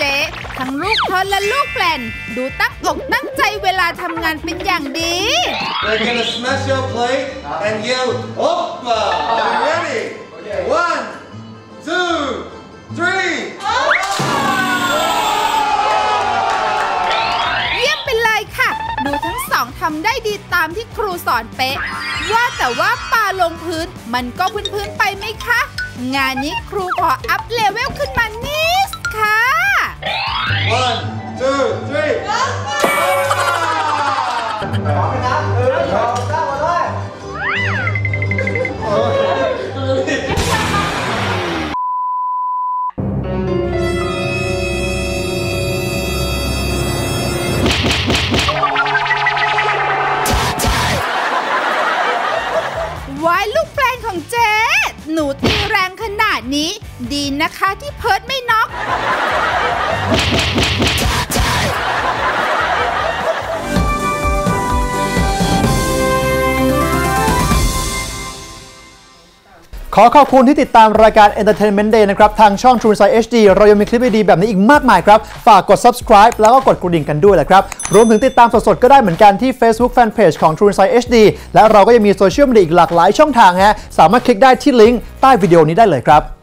เจ๊ทั้งลูกเพิร์ทและลูกแปลนดูตั้งอกตั้งใจเวลาทำงานเป็นอย่างดี They're gonna smash your plate and yell Oppa. Are you ready? 1, 2, 3. เยี่ยมไปเลยค่ะดูทั้งสองทำได้ดีตามที่ครูสอนเป๊ะว่าแต่ว่าปาลงพื้นมันก็พื้นไปไหมคะงานนี้ครูขออัพเลเวลขึ้นมานิดค่ะ 1, 2, 3. พร้อมไหมครับก้าวมาด้วยวายลูกแปลงของเจ๊หนูตีแรงขนาดนี้ดีนะคะที่เพิร์ทไม่น็อกขอขอบคุณที่ติดตามรายการ Entertainment Day นะครับทางช่อง True Insight HD เรายังมีคลิปดีๆแบบนี้อีกมากมายครับฝากกด subscribe แล้วก็กดกระดิ่งกันด้วยแหละครับรวมถึงติดตามสดๆก็ได้เหมือนกันที่ Facebook Fanpage ของ True Insight HD และเราก็ยังมีโซเชียลมีเดียอีกหลากหลายช่องทางฮะสามารถคลิกได้ที่ลิงก์ใต้วิดีโอนี้ได้เลยครับ